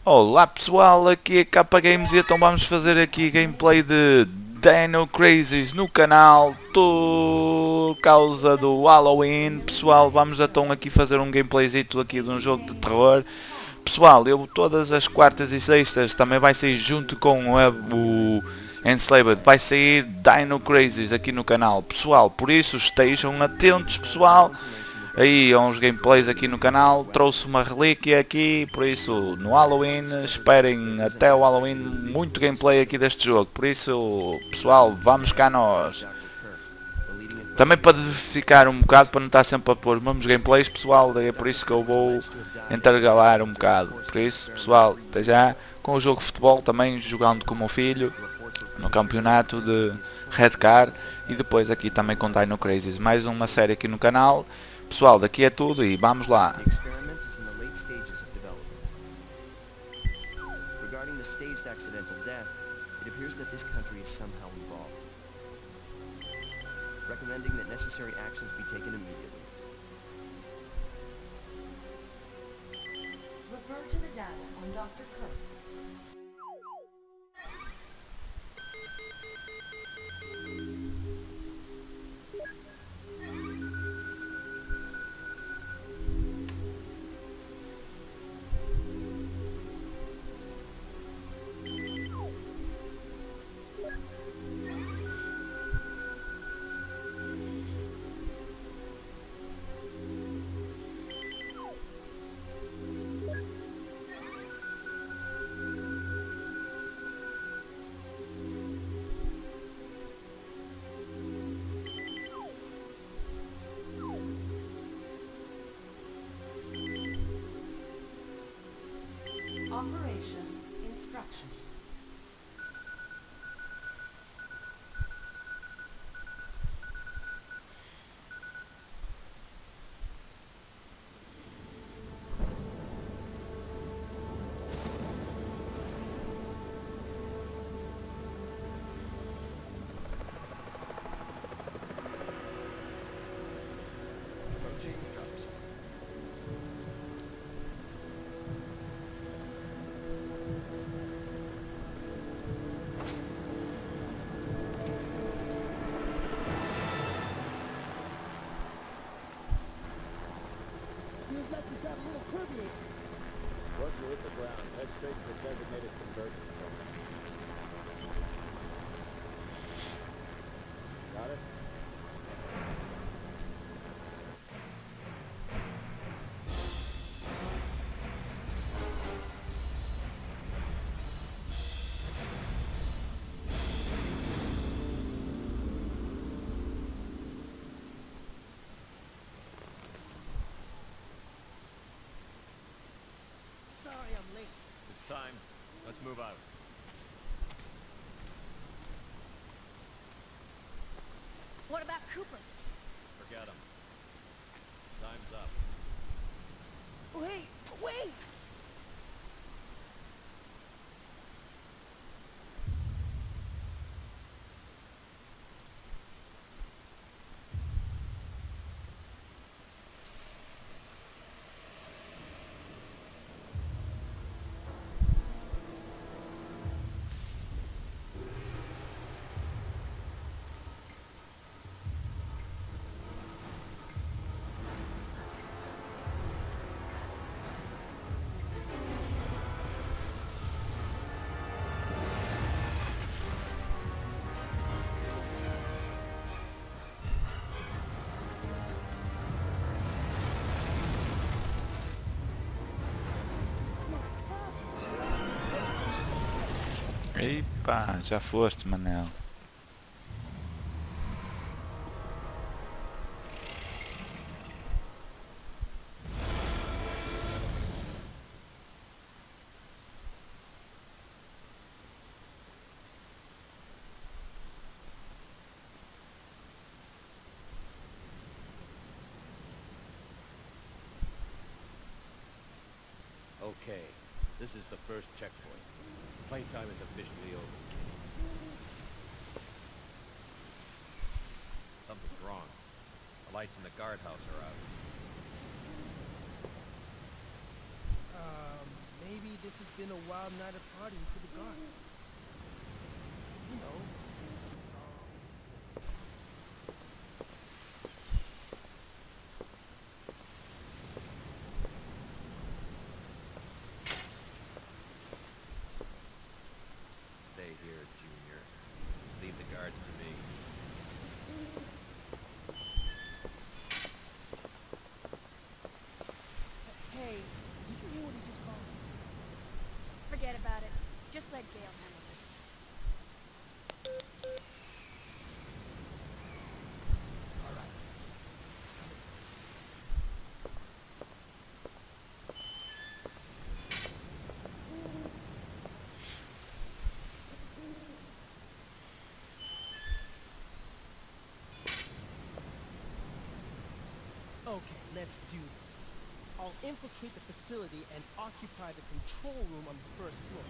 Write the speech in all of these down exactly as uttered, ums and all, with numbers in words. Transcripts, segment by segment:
Olá pessoal, aqui é K Games e então vamos fazer aqui gameplay de Dino Crisis no canal por causa do Halloween. Pessoal, vamos então aqui fazer um gameplayzito aqui de um jogo de terror. Pessoal, eu todas as quartas e sextas também vai sair junto com a, o Enslaved, vai sair Dino Crisis aqui no canal. Pessoal, por isso estejam atentos pessoal. Aí há uns gameplays aqui no canal, trouxe uma relíquia aqui, por isso no Halloween, esperem até o Halloween muito gameplay aqui deste jogo, por isso pessoal, vamos cá nós. Também para diversificar um bocado, para não estar sempre a pôr os mesmos gameplays pessoal, é por isso que eu vou intercalar um bocado, por isso pessoal, até já, com o jogo de futebol também jogando com o meu filho, no campeonato de Red Car e depois aqui também com Dino Crisis, mais uma série aqui no canal. Pessoal, daqui é tudo e vamos lá. Recommending that necessary actions be taken immediately. Refer to the data on Doctor Kirk. Operation instructions. Once you hit the ground, head straight to the designated convergence point. Got it? Sorry I'm late. It's time. Let's move out. What about Cooper? Forget him. Time's up. Wait, wait! Epa, já foste Manel. Okay, this is the first checkpoint. Playtime is officially over. Something's wrong. The lights in the guardhouse are out. Um, maybe this is been a wild night of partying for the guards. You know, song. Stay here, Junior. Leave the guards to me. Hey, did you hear what he just called? Forget about it. Just let Gale handle this. All right. Let's go. Okay, let's do this. I'll infiltrate the facility and occupy the control room on the first floor.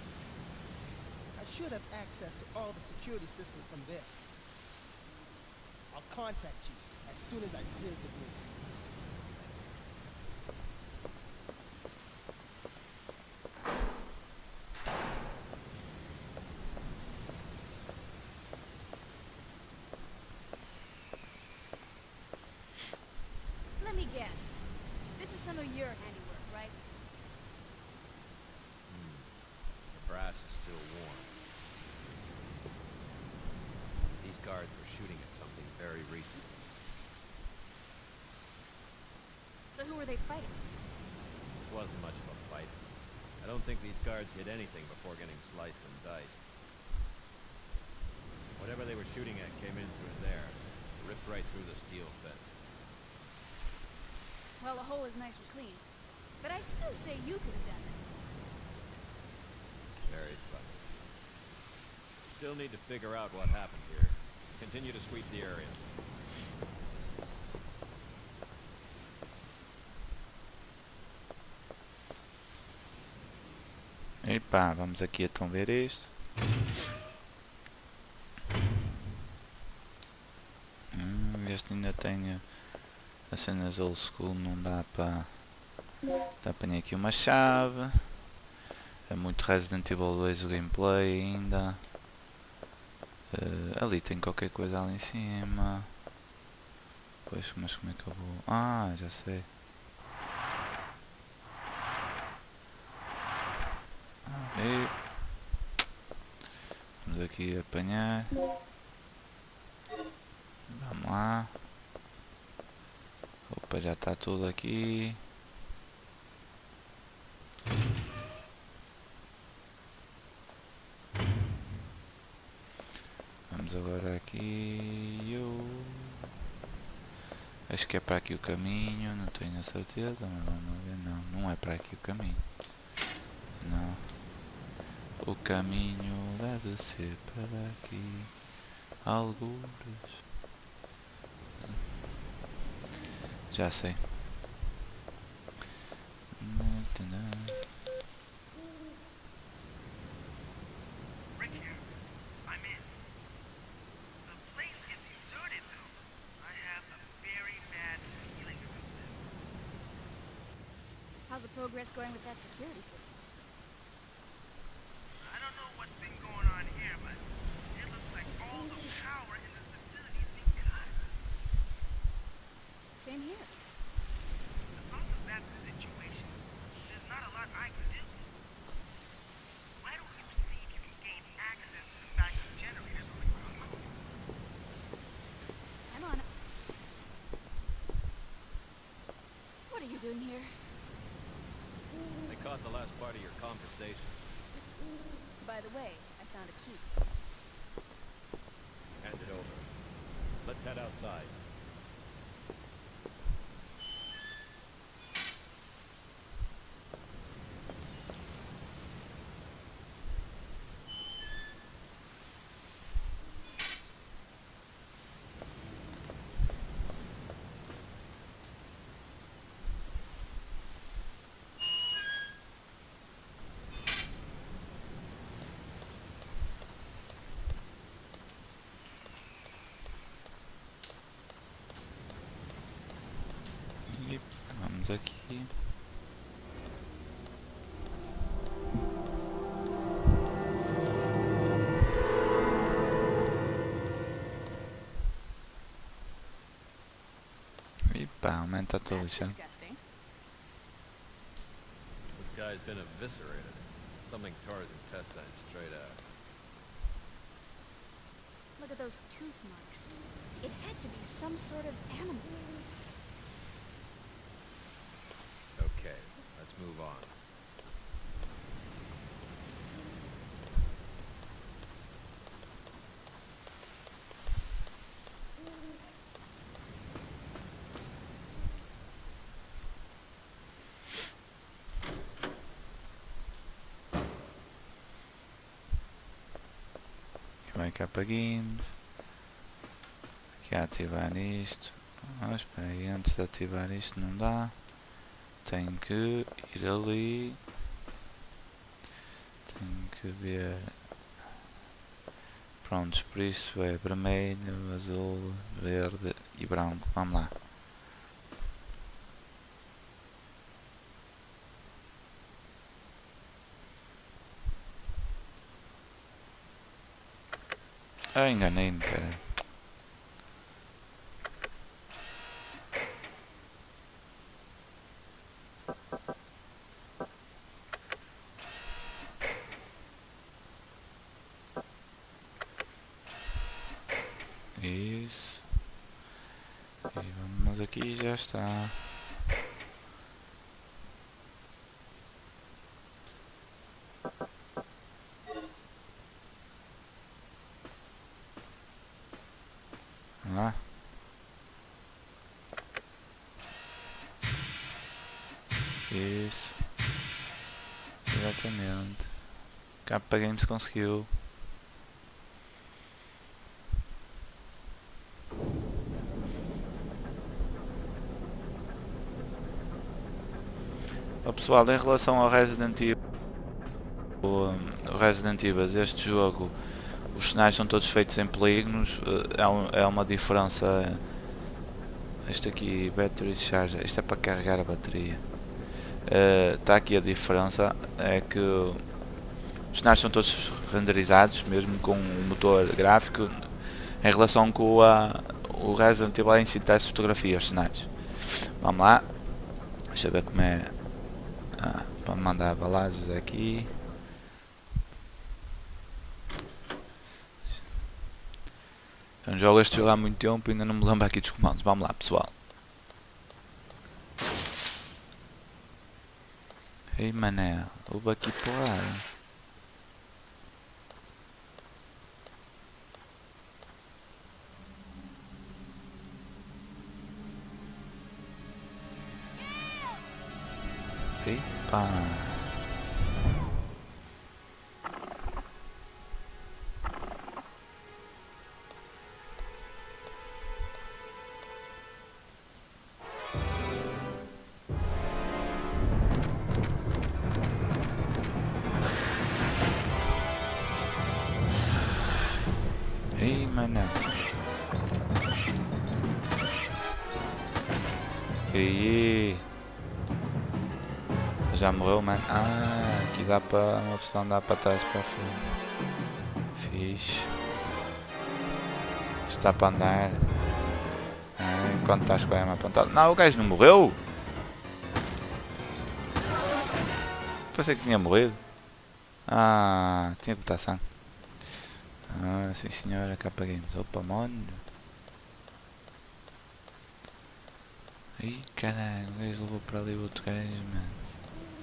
I should have access to all the security systems from there. I'll contact you as soon as I clear the room. Let me guess. This is some of your handiwork, right? The brass is still warm. These guards were shooting at something very recent. So who were they fighting? This wasn't much of a fight. I don't think these guards hit anything before getting sliced and diced. Whatever they were shooting at came in through there, ripped right through the steel fence. Well, the hole is nice and clean. But I still say you could have done it. Very funny. Still need to figure out what happened here. Continue to sweep the area. Epá, vamos aqui então ver isto. Hum, este ainda tem as cenas old school, não dá para... Dá para aqui uma chave. É muito Resident Evil dois o gameplay ainda. Uh, ali tem qualquer coisa ali em cima. Pois, mas como é que eu vou... Ah, já sei. E vamos aqui apanhar. Vamos lá. Opa, já está tudo aqui. Vamos agora aqui. Eu acho que é para aqui o caminho, não tenho a certeza, mas vamos ver. Não, não é para aqui o caminho. Não. O caminho deve ser para aqui. Algures. Já sei. Rick here. I'm in. The place gets deserted though. I have a very bad feeling about this. How's the progress going with that security system? I don't know what's been going on here, but it looks like all the power in the facility's been cut. Same here. Because of that situation, there's not a lot I can do. Why don't you see if you can gain access to the backup generators on the ground floor? I'm on it. What are you doing here? I caught the last part of your conversation. By the way, I found a key. Hand it over. Let's head outside. E vamos aqui. Pá, o man tá todo That's lixado. disgusting. This guy's been eviscerated. Something tore his intestines straight out. Look at those tooth marks. It had to be some sort of animal. Okay, let's move on. Vai cá para games. Aqui a ativar isto. Ah, espera aí, antes de ativar isto não dá. Tenho que ir ali. Tenho que ver. Prontos, por isso é vermelho, azul, verde e branco. Vamos lá. Ah, enganei-me, cara. Isso. E vamos aqui, já está. Vamos lá. Isso. Exatamente. Capa Games conseguiu. Oh, pessoal, em relação ao Resident Evil, o, o Resident Evil, este jogo, os cenários são todos feitos em polígonos. É, um, é uma diferença. Este aqui, battery charge, isto é para carregar a bateria. Está uh, aqui a diferença, é que os cenários são todos renderizados, mesmo com o motor gráfico, em relação com a, o Resident Evil em si testa fotografia aos cenários. Vamos lá, deixa eu ver como é. Ah, para mandar balagens aqui. Eu não jogo este jogo há muito tempo e ainda não me lembro aqui dos comandos. Vamos lá, pessoal. Ei, mané, houve aqui porrada. Epa. Ei, mané. Ei. Já morreu, mano? Ah, aqui dá para uma pessoa andar para trás para a frente. Fixe. Está para andar. Ah, enquanto estás com a arma apontada. Não, o gajo não morreu. Pensei que tinha morrido. Ah, tinha que botar sangue. Ah, sim senhora, cá paguemos. Opa, mano. Ih, caralho, o gajo levou para ali o outro gajo, mano.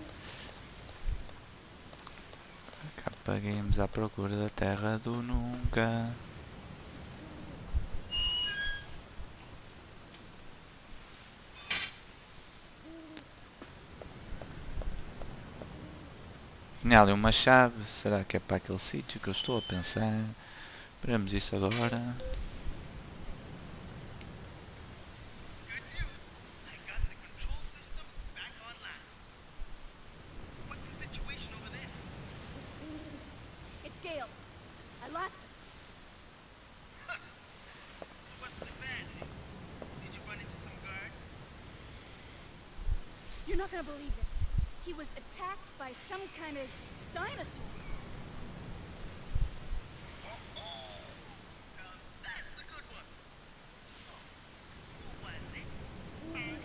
Capa Games à procura da terra do nunca. Tinha ali uma chave, será que é para aquele sítio que eu estou a pensar? Veremos isso agora. You're not gonna believe this. He was attacked by some kind of dinosaur. That's a good one. Who was it?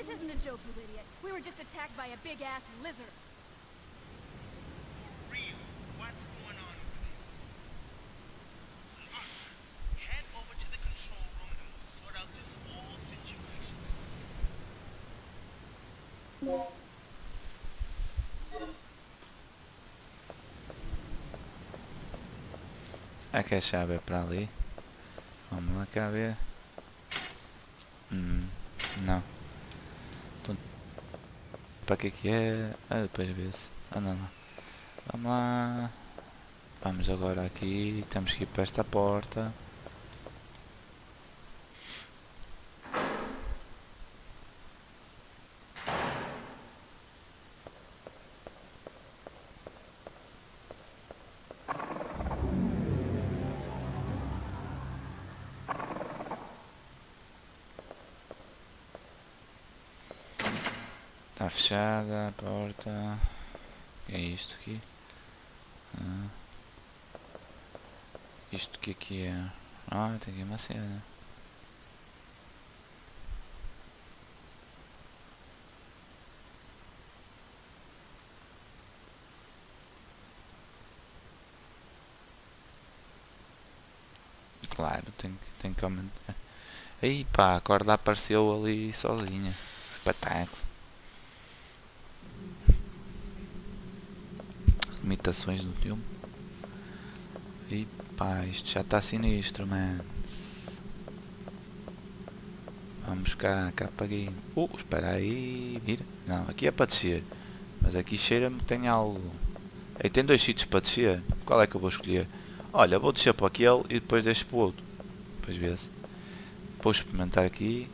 This isn't a joke, you idiot. We were just attacked by a big-ass lizard. For real, what's going on over there? Arthur, head over to the control room and we'll sort out this whole situation. Será que a chave é para ali? Vamos lá cá ver. Hum, não. Então, para que que é? Ah, depois vê-se. Ah, não, não. Vamos lá. Vamos agora aqui. Temos que ir para esta porta. Está fechada a porta. O que é isto aqui? Ah. Isto que aqui é? Ah, tem aqui uma cena. Claro, tem, tem que aumentar. Aí pá, a corda apareceu ali sozinha. Espetáculo. Limitações do filme. E pá, isto já está sinistro, mano. Vamos cá, cá apaguei. Uh, espera aí, vira. Não, aqui é para descer. Mas aqui cheira-me que tem algo. Aí tem dois sítios para descer. Qual é que eu vou escolher? Olha, vou descer para aquele e depois deixo para o outro. Depois vê-se. Vou experimentar aqui.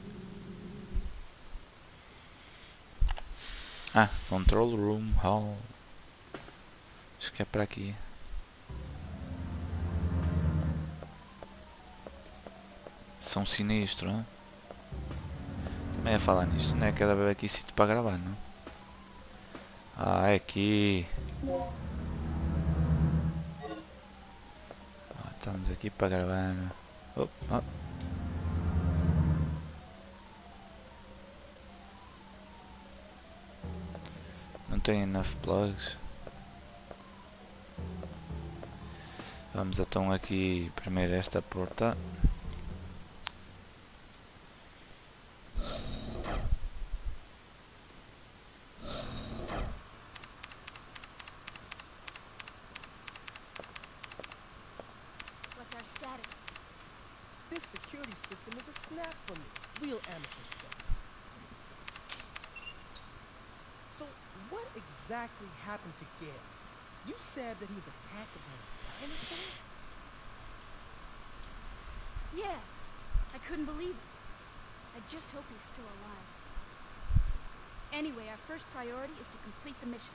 Ah, Control Room Hall. Acho que é para aqui. São sinistro, hein? Também a falar nisto, não é que deve haver aqui sítio para gravar, não? Ah, é aqui. Ah, estamos aqui para gravar. Oh, oh. Não tem enough plugs. Vamos então aqui primeiro esta porta. What's our status? This security system is a snap for me. Real amateur stuff. So, what exactly happened to Gale? You said that he was attacked by a dinosaur? Yeah, I couldn't believe it. I just hope he's still alive. Anyway, our first priority is to complete the mission.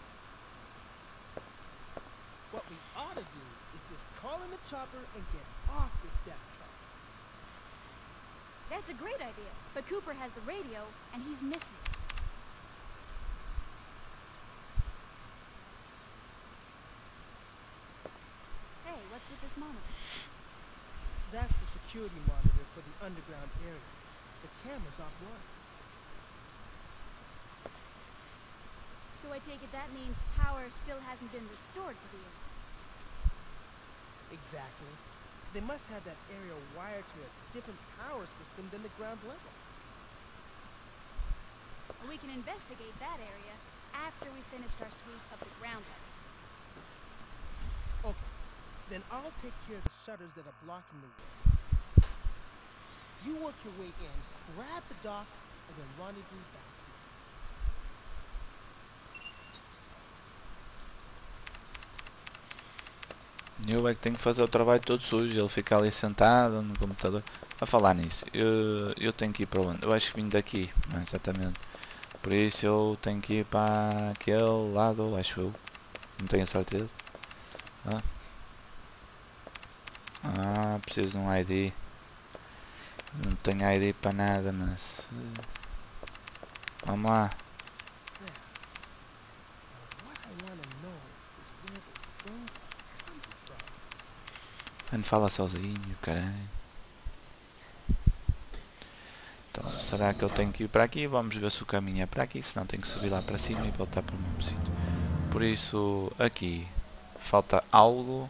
What we ought to do is just call in the chopper and get off this depth truck. That's a great idea, but Cooper has the radio, and he's missing. Hey, what's with this monitor? That's the security monitor for the underground area. The camera's offline. So I take it that means power still hasn't been restored to the area. Exactly. They must have that area wired to a different power system than the ground level. We can investigate that area after we finished our sweep of the ground level. Okay. Then I'll take care of the shutters that are blocking the way. You work your way in, grab the dock, and then rendezvous back. Eu é que tenho que fazer o trabalho todo sujo. Ele fica ali sentado no computador. A falar nisso, eu, eu tenho que ir para onde? Eu acho que vim daqui, não é exatamente. Por isso eu tenho que ir para aquele lado, acho eu. Não tenho a certeza. Ah, ah preciso de um I D. Não tenho I D para nada, mas... Vamos lá. Mano, fala sozinho, caralho. Então, será que eu tenho que ir para aqui? Vamos ver se o caminho é para aqui, senão tenho que subir lá para cima e voltar para o mesmo sítio. Por isso, aqui falta algo.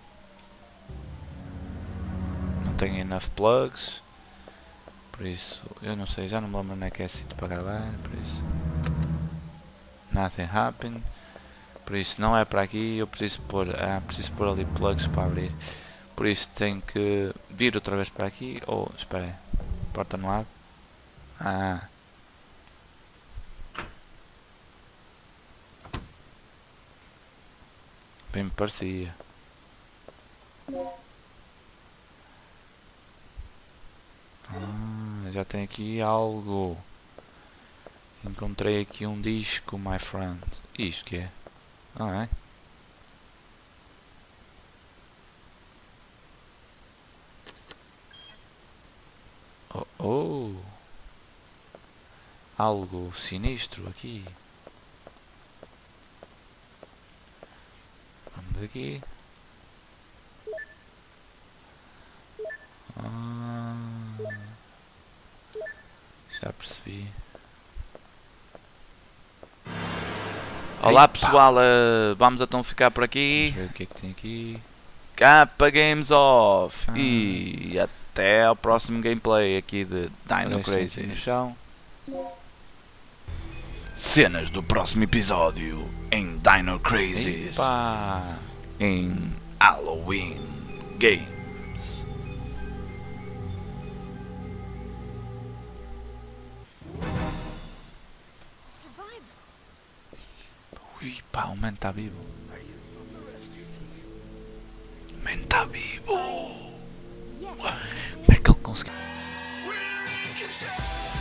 Não tenho enough plugs. Por isso, eu não sei, já não me lembro onde é que é sítio para gravar. Por isso, nothing happened. Por isso, não é para aqui. Eu preciso pôr, ah, preciso pôr ali plugs para abrir. Por isso, tenho que vir outra vez para aqui. Ou, espera aí, a porta não abre. Ah. Bem me parecia. Ah, já tem aqui algo. Encontrei aqui um disco, my friend. Isto que é? Ah, é? Oh, oh. Algo sinistro aqui. Vamos aqui. Ah, já percebi. Olá pessoal, uh, vamos então ficar por aqui. Vamos ver o que é que tem aqui. Kappa Games Off. Ah. E até ao próximo gameplay aqui de Dino Crisis. No chão. Cenas do próximo episódio em Dino Crisis. Epa. Em Halloween Games. Ui, pá, o man está vivo. O man está vivo. Como é que ele conseguiu?